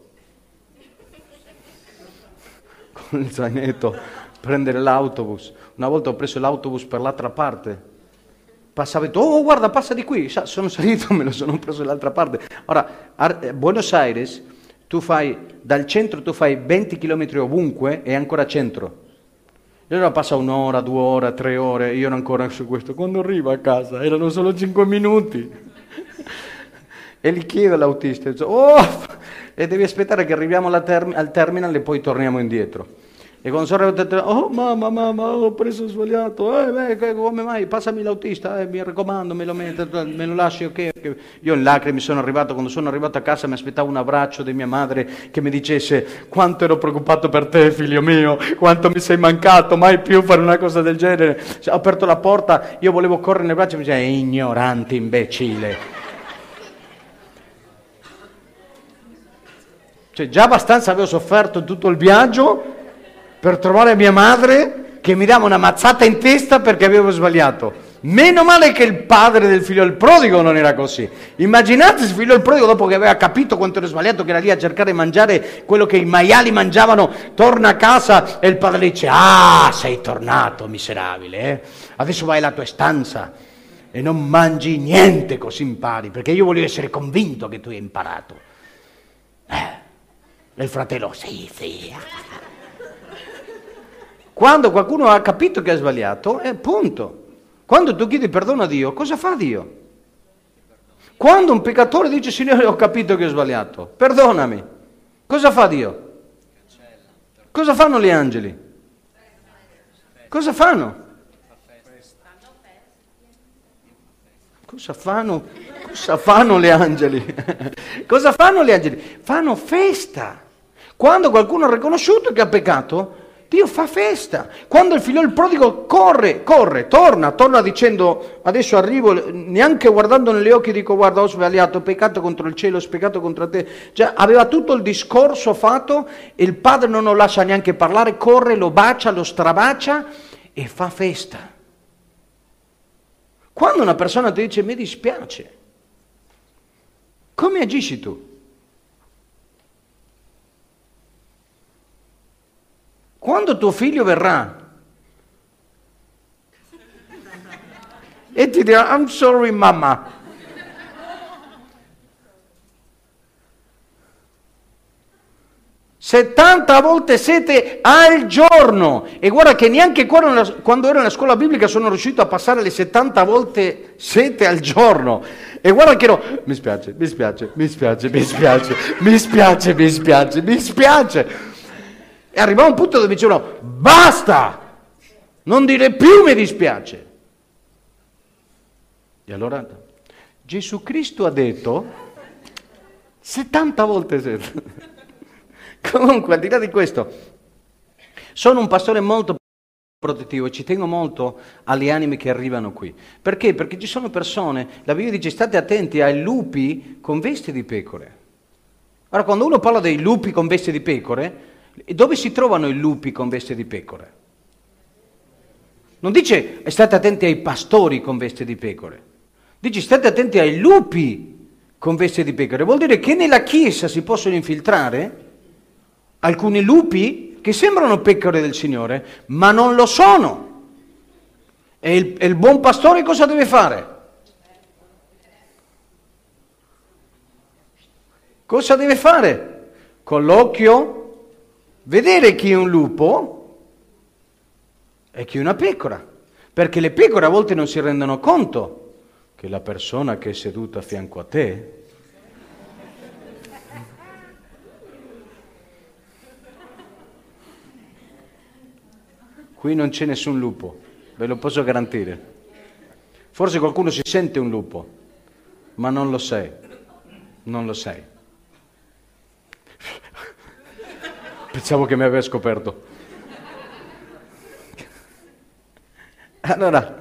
con il zainetto prendere l'autobus. Una volta ho preso l'autobus per l'altra parte, passavo e detto: oh guarda, passa di qui, sono salito, me lo sono preso dall'altra parte. Ora, a Buenos Aires tu fai, dal centro tu fai venti chilometri ovunque e ancora centro. E allora passa un'ora, due ore, tre ore, io ero ancora su questo. Quando arrivo a casa erano solo cinque minuti. E gli chiedo all'autista, dico, oh, e devi aspettare che arriviamo alla term- al terminal e poi torniamo indietro. E quando sono arrivato, oh mamma, mamma, ho preso sbagliato, eh, beh, come mai, passami l'autista, eh, mi raccomando, me lo, metto, me lo lasci, ok? Io in lacrime sono arrivato, quando sono arrivato a casa mi aspettavo un abbraccio di mia madre che mi dicesse: quanto ero preoccupato per te, figlio mio, quanto mi sei mancato, mai più fare una cosa del genere. Ho aperto la porta, io volevo correre nei bracci e mi diceva: ignorante, imbecille. Cioè già abbastanza avevo sofferto tutto il viaggio per trovare mia madre che mi dava una mazzata in testa perché avevo sbagliato. Meno male che il padre del figlio del prodigo non era così. Immaginate il figlio del prodigo, dopo che aveva capito quanto era sbagliato, che era lì a cercare di mangiare quello che i maiali mangiavano, torna a casa e il padre le dice: ah, sei tornato miserabile, eh? Adesso vai alla tua stanza e non mangi niente così impari, perché io voglio essere convinto che tu hai imparato. Eh. E il fratello: sì, sì. Quando qualcuno ha capito che ha sbagliato, è punto. Quando tu chiedi perdono a Dio, cosa fa Dio? Quando un peccatore dice: Signore, ho capito che ho sbagliato, perdonami, cosa fa Dio? Cosa fanno gli angeli? Cosa fanno? Cosa fanno? Cosa fanno gli angeli? Cosa fanno gli angeli? Fanno festa. Quando qualcuno ha riconosciuto che ha peccato, Dio fa festa. Quando il figlio del prodigo corre, corre, torna, torna dicendo: adesso arrivo, neanche guardando negli occhi dico: guarda, ho sbagliato, ho peccato contro il cielo, ho peccato contro te. Già aveva tutto il discorso fatto e il padre non lo lascia neanche parlare, corre, lo bacia, lo strabacia e fa festa. Quando una persona ti dice: mi dispiace, come agisci tu? Quando tuo figlio verrà e ti dirà: I'm sorry mamma, settanta volte sette al giorno, e guarda che neanche quando ero nella scuola biblica sono riuscito a passare le settanta volte sette al giorno, e guarda che ero: mi spiace, mi spiace, mi spiace, mi spiace, mi spiace, mi spiace, mi spiace. E arrivava un punto dove dicevano: basta, non dire più mi dispiace. E allora Gesù Cristo ha detto settanta volte sette. Comunque, al di là di questo, sono un pastore molto protettivo e ci tengo molto alle anime che arrivano qui. Perché? Perché ci sono persone, la Bibbia dice: state attenti ai lupi con vesti di pecore. Ora, quando uno parla dei lupi con vesti di pecore, dove si trovano i lupi con veste di pecore? Non dice: state attenti ai pastori con veste di pecore. Dice: state attenti ai lupi con veste di pecore. Vuol dire che nella Chiesa si possono infiltrare alcuni lupi che sembrano pecore del Signore, ma non lo sono. E il, e il buon pastore cosa deve fare? Cosa deve fare? Con l'occhio vedere chi è un lupo e chi è una pecora, perché le pecore a volte non si rendono conto che la persona che è seduta a fianco a te qui non c'è nessun lupo, ve lo posso garantire. Forse qualcuno si sente un lupo, ma non lo sei, non lo sei. Pensavo che mi aveva scoperto. Allora,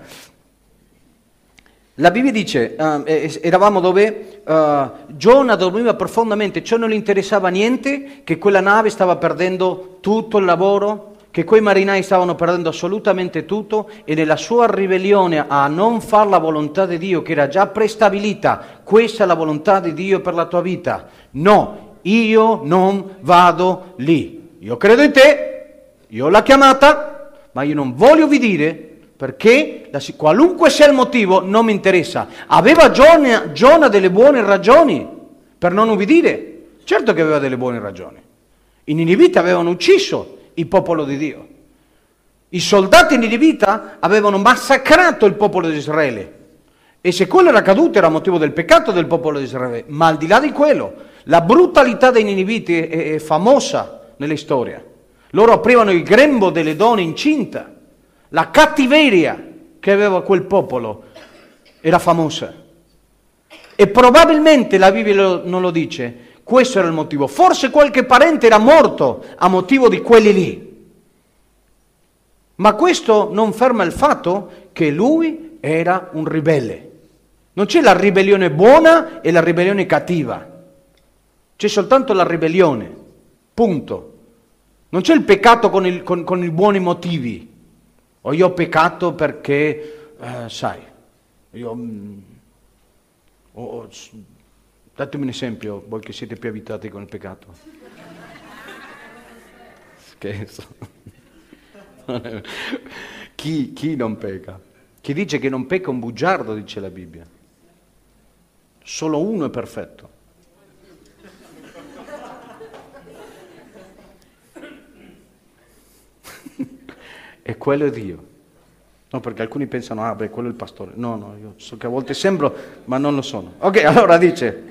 la Bibbia dice, uh, eravamo dove uh, Giona dormiva profondamente, ciò non gli interessava niente, che quella nave stava perdendo tutto il lavoro, che quei marinai stavano perdendo assolutamente tutto, e nella sua ribellione a non fare la volontà di Dio, che era già prestabilita: questa è la volontà di Dio per la tua vita. No, io non vado lì. Io credo in te, io ho la chiamata, ma io non voglio obbedire, perché la, qualunque sia il motivo non mi interessa. Aveva Giona, Giona delle buone ragioni per non ubbidire. Certo che aveva delle buone ragioni. I Niniviti avevano ucciso il popolo di Dio. I soldati ninivita avevano massacrato il popolo di Israele. E se quello era accaduto era motivo del peccato del popolo di Israele. Ma al di là di quello, la brutalità dei Niniviti è, è famosa nella storia. Loro aprivano il grembo delle donne incinta. La cattiveria che aveva quel popolo era famosa. E probabilmente la Bibbia non lo dice, questo era il motivo. Forse qualche parente era morto a motivo di quelli lì. Ma questo non ferma il fatto che lui era un ribelle. Non c'è la ribellione buona e la ribellione cattiva. C'è soltanto la ribellione. Punto. Non c'è il peccato con, il, con, con i buoni motivi. O io ho peccato perché, eh, sai, io... Mm, oh, datemi un esempio, voi che siete più abituati con il peccato. Scherzo. chi, chi non pecca? Chi dice che non pecca è un bugiardo, dice la Bibbia. Solo uno è perfetto. E quello è Dio. No, perché alcuni pensano, ah beh, quello è il pastore. No, no, io so che a volte sembro, ma non lo sono. Ok, allora dice...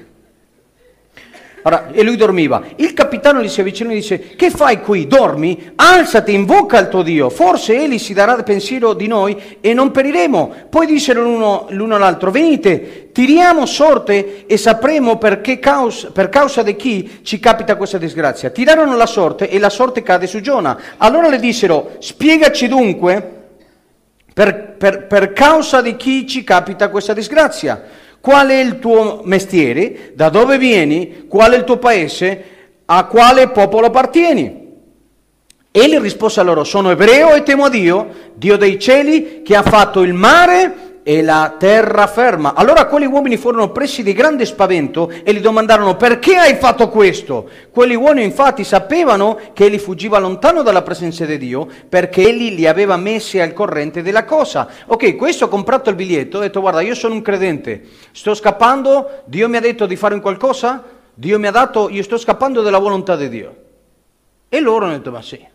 Ora, e lui dormiva. Il capitano gli si avvicina e dice: che fai qui? Dormi? Alzati, invoca il tuo Dio. Forse egli si darà pensiero di noi e non periremo. Poi dissero l'uno, l'uno all'altro: venite, tiriamo sorte e sapremo per, che causa, per causa di chi ci capita questa disgrazia. Tirarono la sorte e la sorte cade su Giona. Allora le dissero: spiegaci dunque per, per, per causa di chi ci capita questa disgrazia. Qual è il tuo mestiere? Da dove vieni? Qual è il tuo paese? A quale popolo appartieni? Egli rispose a loro: sono ebreo e temo a Dio, Dio dei cieli, che ha fatto il mare e la terraferma. Allora quegli uomini furono presi di grande spavento e gli domandarono: perché hai fatto questo? Quelli uomini infatti sapevano che egli fuggiva lontano dalla presenza di Dio, perché egli li aveva messi al corrente della cosa. Ok, questo ha comprato il biglietto, ha detto: guarda, io sono un credente, sto scappando, Dio mi ha detto di fare un qualcosa, Dio mi ha dato, io sto scappando dalla volontà di Dio. E loro hanno detto: ma sì,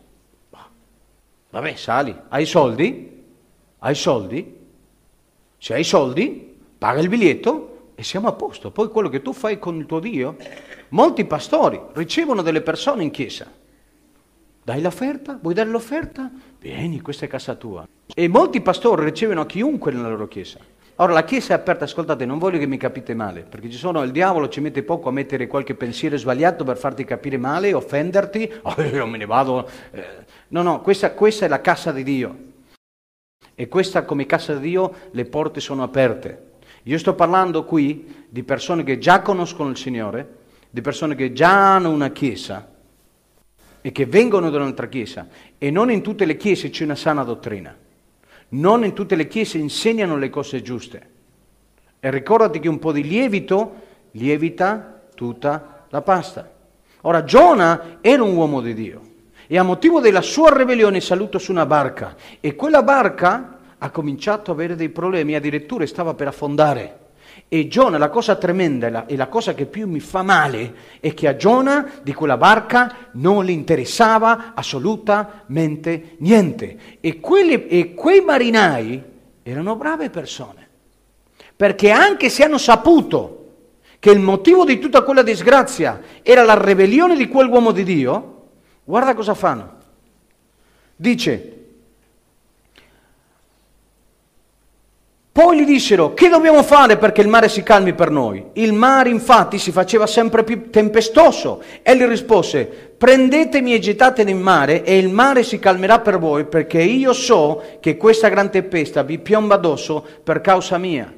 vabbè, sali, hai soldi? Hai soldi? Se hai soldi, paga il biglietto e siamo a posto. Poi quello che tu fai con il tuo Dio, molti pastori ricevono delle persone in chiesa. Dai l'offerta? Vuoi dare l'offerta? Vieni, questa è casa tua. E molti pastori ricevono a chiunque nella loro chiesa. Ora la chiesa è aperta, ascoltate, non voglio che mi capite male, perché ci sono, il diavolo ci mette poco a mettere qualche pensiero sbagliato per farti capire male, offenderti. Oh, io me ne vado. Eh, no, no, questa, questa è la casa di Dio. E questa, come casa di Dio, le porte sono aperte. Io sto parlando qui di persone che già conoscono il Signore, di persone che già hanno una chiesa e che vengono da un'altra chiesa. E non in tutte le chiese c'è una sana dottrina. Non in tutte le chiese insegnano le cose giuste. E ricordati che un po' di lievito lievita tutta la pasta. Ora, Giona era un uomo di Dio. E a motivo della sua ribellione è salito su una barca e quella barca ha cominciato ad avere dei problemi, addirittura stava per affondare. E Giona, la cosa tremenda e la, e la cosa che più mi fa male è che a Giona di quella barca non le interessava assolutamente niente. E, quelli, e quei marinai erano brave persone, perché anche se hanno saputo che il motivo di tutta quella disgrazia era la ribellione di quell'uomo di Dio, guarda cosa fanno. Dice: poi gli dissero: che dobbiamo fare perché il mare si calmi per noi? Il mare infatti si faceva sempre più tempestoso. Egli rispose: prendetemi e gettatemi in mare e il mare si calmerà per voi, perché io so che questa gran tempesta vi piomba addosso per causa mia.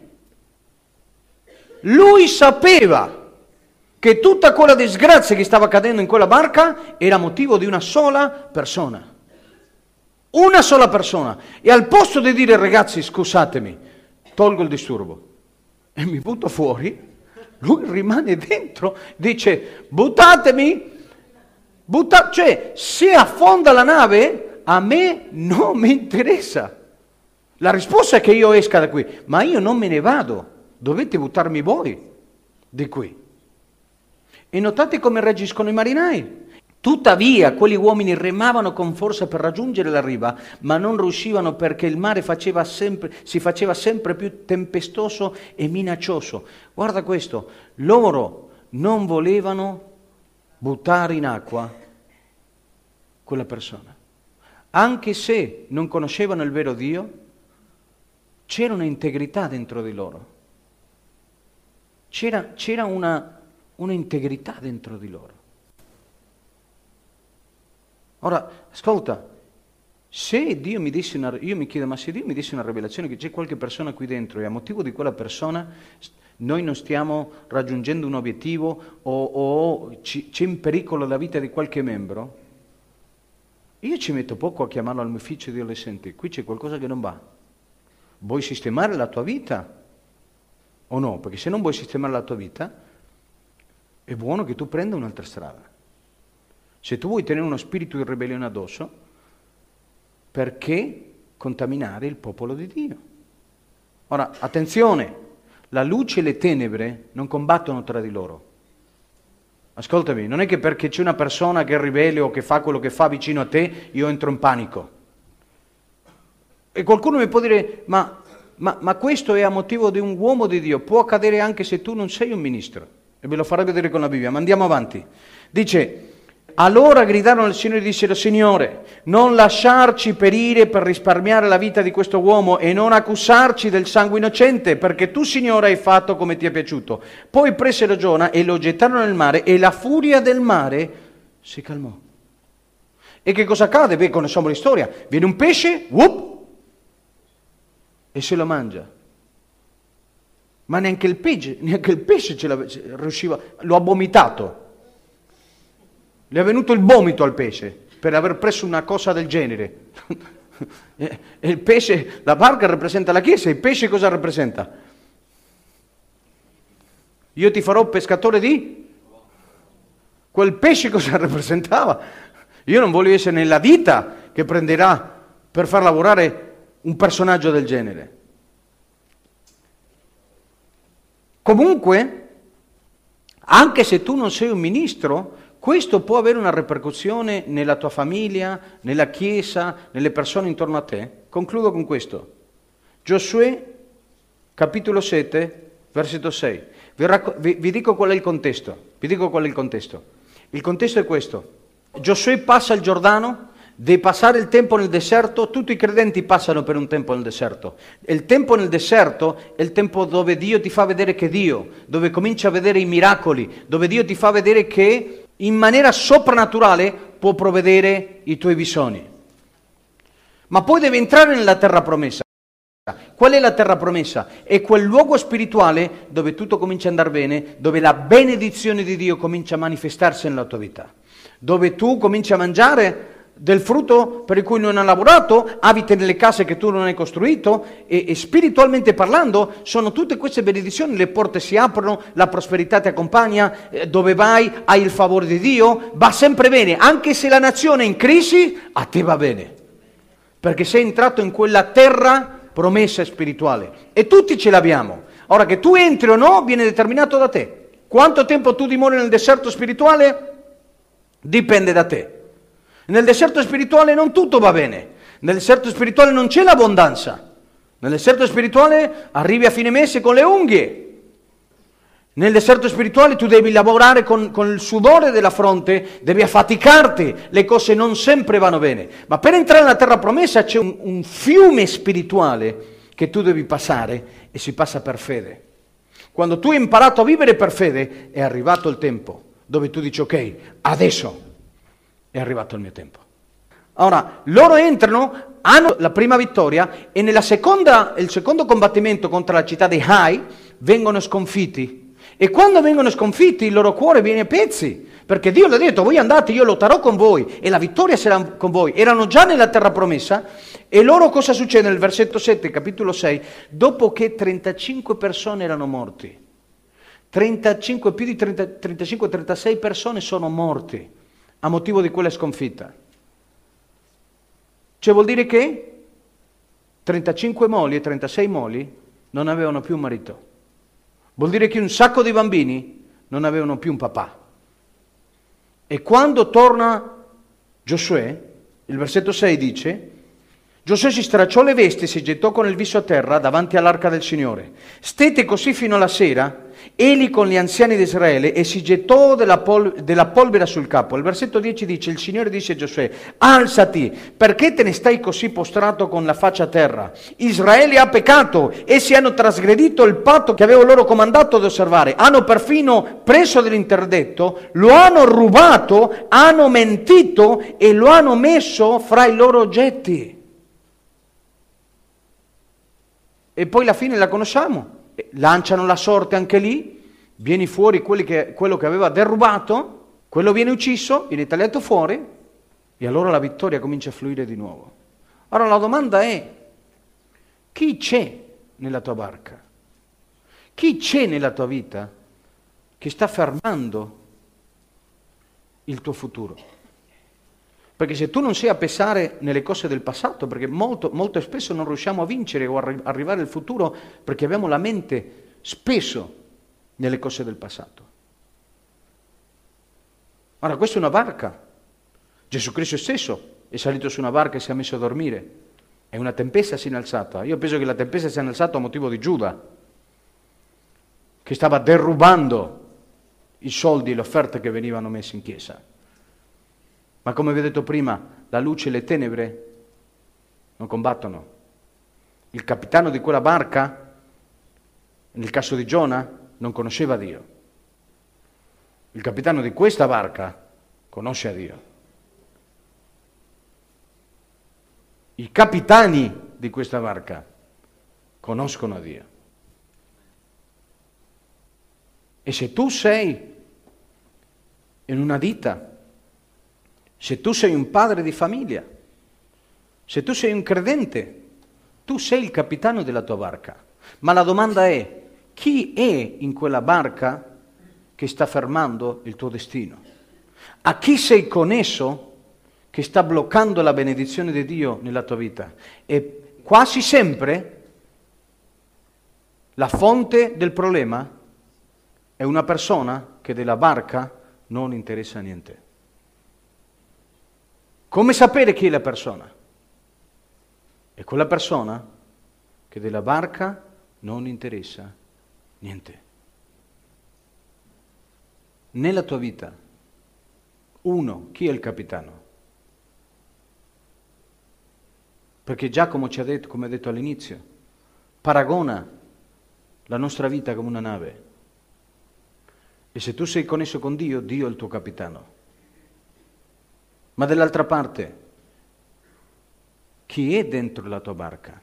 Lui sapeva che tutta quella disgrazia che stava accadendo in quella barca era motivo di una sola persona. Una sola persona. E al posto di dire: ragazzi, scusatemi, tolgo il disturbo e mi butto fuori, lui rimane dentro, dice: buttatemi, butta... cioè se affonda la nave a me non mi interessa. La risposta è che io esca da qui, ma io non me ne vado, dovete buttarmi voi di qui. E notate come reagiscono i marinai. Tuttavia, quegli uomini remavano con forza per raggiungere la riva, ma non riuscivano perché il mare faceva sempre, si faceva sempre più tempestoso e minaccioso. Guarda questo, loro non volevano buttare in acqua quella persona. Anche se non conoscevano il vero Dio, c'era un'integrità dentro di loro. C'era, c'era una... un'integrità dentro di loro. Ora, ascolta, se Dio mi desse una... io mi chiedo, ma se Dio mi desse una rivelazione che c'è qualche persona qui dentro e a motivo di quella persona noi non stiamo raggiungendo un obiettivo o, o ci, c'è in pericolo la vita di qualche membro, Io ci metto poco a chiamarlo al mio ufficio e dirle, senti, qui c'è qualcosa che non va. Vuoi sistemare la tua vita o no? Perché se non vuoi sistemare la tua vita, è buono che tu prenda un'altra strada. Se tu vuoi tenere uno spirito di ribellione addosso, perché contaminare il popolo di Dio? Ora, attenzione, la luce e le tenebre non combattono tra di loro. Ascoltami, non è che perché c'è una persona che è ribelle o che fa quello che fa vicino a te, io entro in panico. E qualcuno mi può dire, ma, ma, ma questo è a motivo di un uomo di Dio, può accadere anche se tu non sei un ministro. E ve lo farò vedere con la Bibbia, ma andiamo avanti. Dice, allora gridarono al Signore e dissero, Signore, non lasciarci perire per risparmiare la vita di questo uomo e non accusarci del sangue innocente, perché tu, Signore, hai fatto come ti è piaciuto. Poi presero Giona e lo gettarono nel mare e la furia del mare si calmò. E che cosa accade? Beh, conosciamo la storia. Viene un pesce, whoop, e se lo mangia. Ma neanche il pesce, neanche il pesce ce l'aveva, riusciva, lo ha vomitato. Le è venuto il vomito al pesce per aver preso una cosa del genere. E il pesce, la barca rappresenta la Chiesa, il pesce cosa rappresenta? Io ti farò pescatore di? Quel pesce cosa rappresentava? Io non voglio essere nella ditta che prenderà per far lavorare un personaggio del genere. Comunque, anche se tu non sei un ministro, questo può avere una ripercussione nella tua famiglia, nella Chiesa, nelle persone intorno a te. Concludo con questo. Giosuè, capitolo sette, versetto sei. Vi, racco- vi, vi dico qual è il contesto. Vi dico qual è il contesto. Il contesto è questo. Giosuè passa il Giordano, deve passare il tempo nel deserto, tutti i credenti passano per un tempo nel deserto. Il tempo nel deserto è il tempo dove Dio ti fa vedere che è Dio, dove comincia a vedere i miracoli, dove Dio ti fa vedere che in maniera soprannaturale può provvedere i tuoi bisogni. Ma poi devi entrare nella terra promessa. Qual è la terra promessa? È quel luogo spirituale dove tutto comincia ad andare bene, dove la benedizione di Dio comincia a manifestarsi nella tua vita, dove tu cominci a mangiare del frutto per il cui non hai lavorato, abiti nelle case che tu non hai costruito e, e spiritualmente parlando sono tutte queste benedizioni, le porte si aprono, la prosperità ti accompagna, eh, dove vai hai il favore di Dio, va sempre bene, anche se la nazione è in crisi, a te va bene, perché sei entrato in quella terra promessa spirituale e tutti ce l'abbiamo. Ora che tu entri o no viene determinato da te. Quanto tempo tu dimori nel deserto spirituale dipende da te. Nel deserto spirituale non tutto va bene, nel deserto spirituale non c'è l'abbondanza, nel deserto spirituale arrivi a fine mese con le unghie, nel deserto spirituale tu devi lavorare con, con il sudore della fronte, devi affaticarti, le cose non sempre vanno bene, ma per entrare nella terra promessa c'è un, un fiume spirituale che tu devi passare e si passa per fede. Quando tu hai imparato a vivere per fede è arrivato il tempo dove tu dici ok, adesso è arrivato il mio tempo. Ora, loro entrano, hanno la prima vittoria e nella seconda, il secondo combattimento contro la città di Hai vengono sconfitti. E quando vengono sconfitti il loro cuore viene a pezzi, perché Dio gli ha detto, voi andate, io lotterò con voi e la vittoria sarà con voi. Erano già nella terra promessa e loro cosa succede nel versetto sette, capitolo sei? Dopo che trentacinque persone erano morti, trentacinque, più di trentacinque trentasei persone sono morti a motivo di quella sconfitta. Cioè vuol dire che trentacinque mogli e trentasei mogli non avevano più un marito. Vuol dire che un sacco di bambini non avevano più un papà. E quando torna Giosuè, il versetto sei dice, Giosuè si stracciò le vesti e si gettò con il viso a terra davanti all'arca del Signore. Stette così fino alla sera, egli con gli anziani di Israele, e si gettò della, pol- della polvere sul capo. Il versetto dieci dice, il Signore disse a Giosuè, alzati, perché te ne stai così postrato con la faccia a terra? Israele ha peccato, essi hanno trasgredito il patto che avevo loro comandato di osservare, hanno perfino preso dell'interdetto, lo hanno rubato, hanno mentito e lo hanno messo fra i loro oggetti. E poi la fine la conosciamo, lanciano la sorte anche lì, viene fuori quelli che, quello che aveva derubato, quello viene ucciso, viene tagliato fuori, E allora la vittoria comincia a fluire di nuovo. Ora la domanda è, chi c'è nella tua barca? Chi c'è nella tua vita che sta fermando il tuo futuro? Perché se tu non sei a pesare nelle cose del passato, perché molto, molto spesso non riusciamo a vincere o a arri- arrivare al futuro perché abbiamo la mente spesso nelle cose del passato. Ora, questa è una barca. Gesù Cristo stesso è salito su una barca e si è messo a dormire. E una tempesta si è innalzata. Io penso che la tempesta si è innalzata a motivo di Giuda, che stava derubando i soldi e le offerte che venivano messe in chiesa. Ma come vi ho detto prima, la luce e le tenebre non combattono. Il capitano di quella barca, nel caso di Giona, non conosceva Dio. Il capitano di questa barca conosce a Dio. I capitani di questa barca conoscono a Dio. E se tu sei in una ditta, se tu sei un padre di famiglia, se tu sei un credente, tu sei il capitano della tua barca. Ma la domanda è, chi è in quella barca che sta fermando il tuo destino? A chi sei connesso che sta bloccando la benedizione di Dio nella tua vita? E quasi sempre la fonte del problema è una persona che della barca non interessa niente. Come sapere chi è la persona? È quella persona che della barca non interessa niente. Nella tua vita, uno, chi è il capitano? Perché Giacomo ci ha detto, come ha detto all'inizio, paragona la nostra vita come una nave. E se tu sei connesso con Dio, Dio è il tuo capitano. Ma dall'altra parte, chi è dentro la tua barca?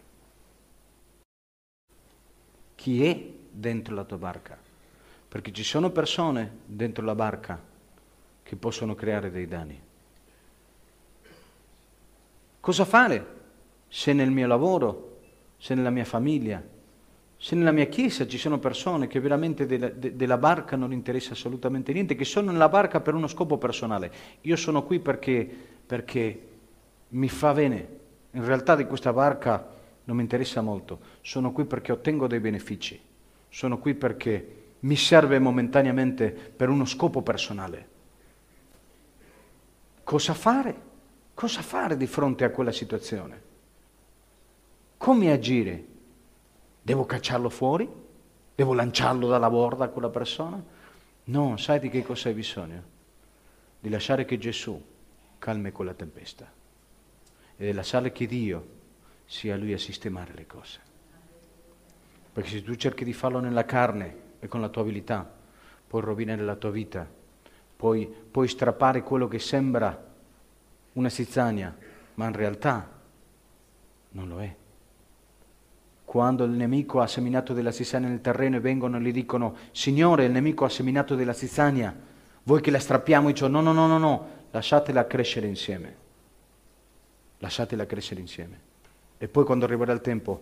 Chi è dentro la tua barca? Perché ci sono persone dentro la barca che possono creare dei danni. Cosa fare se nel mio lavoro, se nella mia famiglia, se nella mia chiesa ci sono persone che veramente della, de, della barca non interessa assolutamente niente, che sono nella barca per uno scopo personale? Io sono qui perché, perché mi fa bene. In realtà di questa barca non mi interessa molto. Sono qui perché ottengo dei benefici. Sono qui perché mi serve momentaneamente per uno scopo personale. Cosa fare? Cosa fare di fronte a quella situazione? Come agire? Devo cacciarlo fuori? Devo lanciarlo dalla borda a quella persona? No, sai di che cosa hai bisogno? Di lasciare che Gesù calmi quella tempesta e di lasciare che Dio sia Lui a sistemare le cose. Perché se tu cerchi di farlo nella carne e con la tua abilità, puoi rovinare la tua vita, puoi, puoi strappare quello che sembra una zizzania, ma in realtà non lo è. Quando il nemico ha seminato della zizzania nel terreno e vengono e gli dicono: Signore, il nemico ha seminato della zizzania, vuoi che la strappiamo? E dice: no, no, no, no, no, lasciatela crescere insieme. Lasciatela crescere insieme. E poi quando arriverà il tempo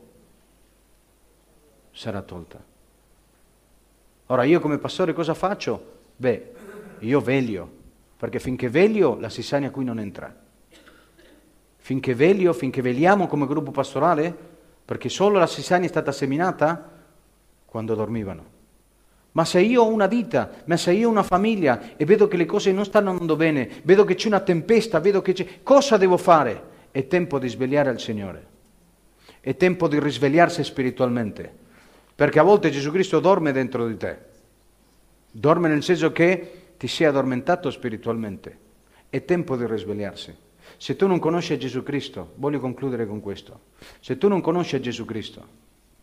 sarà tolta. Ora io come pastore cosa faccio? Beh, io veglio, perché finché veglio la zizzania qui non entra. Finché veglio, finché vegliamo come gruppo pastorale, perché solo la zizzania è stata seminata quando dormivano. Ma se io ho una ditta, ma se io ho una famiglia e vedo che le cose non stanno andando bene, vedo che c'è una tempesta, vedo che c'è... Cosa devo fare? È tempo di svegliare al Signore. È tempo di risvegliarsi spiritualmente. Perché a volte Gesù Cristo dorme dentro di te. Dorme nel senso che ti sei addormentato spiritualmente. È tempo di risvegliarsi. Se tu non conosci Gesù Cristo, voglio concludere con questo. Se tu non conosci Gesù Cristo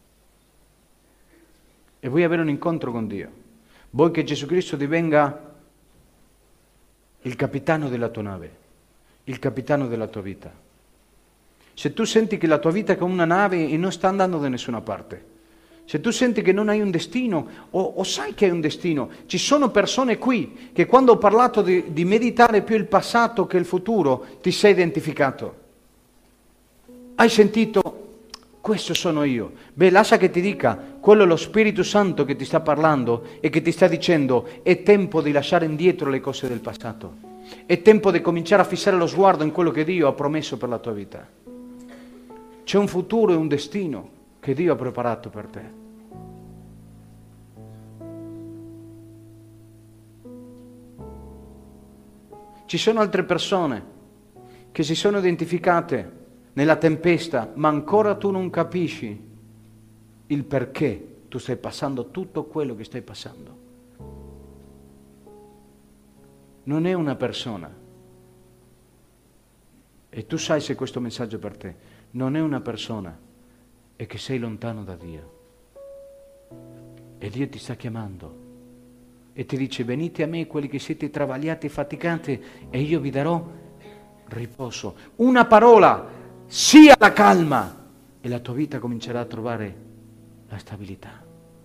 e vuoi avere un incontro con Dio, vuoi che Gesù Cristo divenga il capitano della tua nave, il capitano della tua vita. Se tu senti che la tua vita è come una nave e non sta andando da nessuna parte, Se tu senti che non hai un destino, o, o sai che hai un destino, ci sono persone qui che quando ho parlato di, di meditare più il passato che il futuro, ti sei identificato. Hai sentito, questo sono io. Beh, lascia che ti dica, quello è lo Spirito Santo che ti sta parlando e che ti sta dicendo, è tempo di lasciare indietro le cose del passato. È tempo di cominciare a fissare lo sguardo in quello che Dio ha promesso per la tua vita. C'è un futuro e un destino che Dio ha preparato per te. Ci sono altre persone che si sono identificate nella tempesta, ma ancora tu non capisci il perché tu stai passando tutto quello che stai passando. Non è una persona, e tu sai se questo messaggio è per te, non è una persona, è che sei lontano da Dio. E Dio ti sta chiamando e ti dice: venite a me quelli che siete travagliati e faticati e io vi darò riposo. Una parola, sia la calma, e la tua vita comincerà a trovare la stabilità.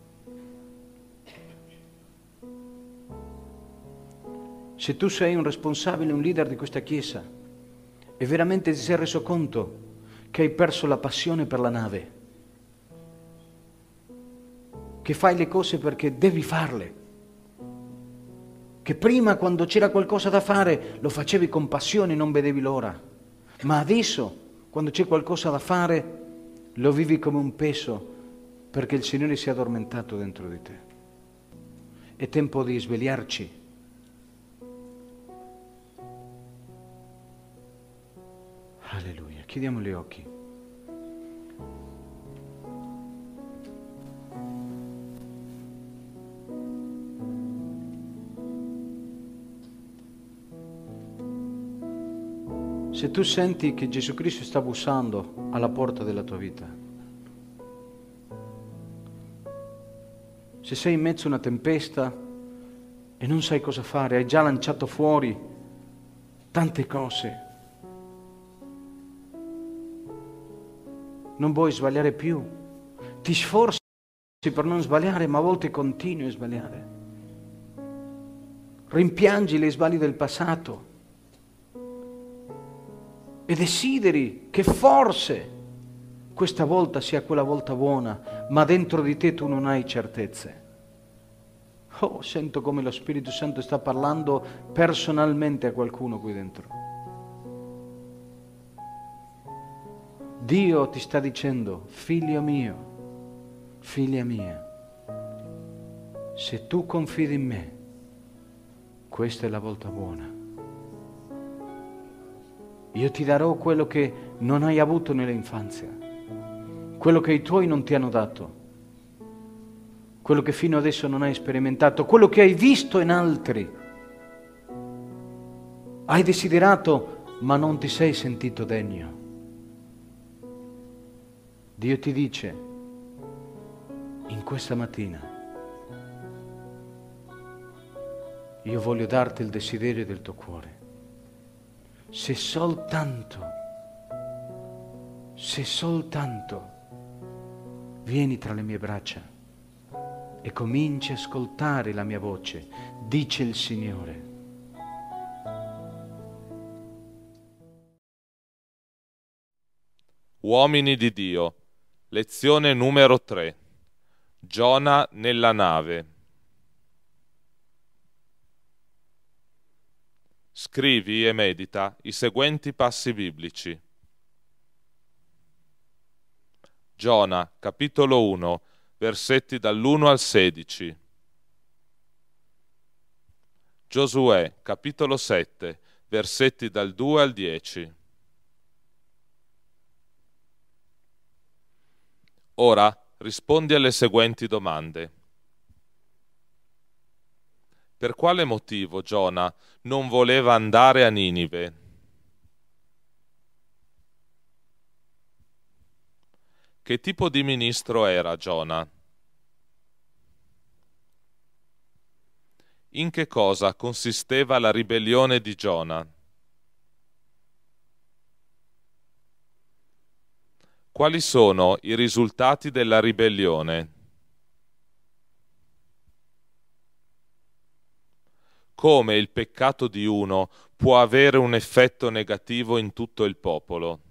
Se tu sei un responsabile, un leader di questa chiesa e veramente ti sei reso conto che hai perso la passione per la nave, che fai le cose perché devi farle, che prima quando c'era qualcosa da fare lo facevi con passione e non vedevi l'ora, ma adesso quando c'è qualcosa da fare lo vivi come un peso perché il Signore si è addormentato dentro di te. È tempo di svegliarci. Alleluia. Chiudiamo gli occhi. Se tu senti che Gesù Cristo sta bussando alla porta della tua vita, se sei in mezzo a una tempesta e non sai cosa fare, hai già lanciato fuori tante cose, non vuoi sbagliare più, ti sforzi per non sbagliare, ma a volte continui a sbagliare, rimpiangi le sbagli del passato e desideri che forse questa volta sia quella volta buona, ma dentro di te tu non hai certezze. Oh, sento come lo Spirito Santo sta parlando personalmente a qualcuno qui dentro. Dio ti sta dicendo: figlio mio, figlia mia, se tu confidi in me, questa è la volta buona. Io ti darò quello che non hai avuto nell'infanzia, quello che i tuoi non ti hanno dato, quello che fino adesso non hai sperimentato, quello che hai visto in altri. Hai desiderato, ma non ti sei sentito degno. Dio ti dice, in questa mattina, io voglio darti il desiderio del tuo cuore. Se soltanto, se soltanto vieni tra le mie braccia e cominci a ascoltare la mia voce, dice il Signore. Uomini di Dio, lezione numero tre. Giona nella nave. Scrivi e medita i seguenti passi biblici. Giona, capitolo uno, versetti dall'uno al sedici. Giosuè, capitolo sette, versetti dal due al dieci. Ora rispondi alle seguenti domande. Per quale motivo Giona non voleva andare a Ninive? Che tipo di ministro era Giona? In che cosa consisteva la ribellione di Giona? Quali sono i risultati della ribellione? come il peccato di uno può avere un effetto negativo in tutto il popolo.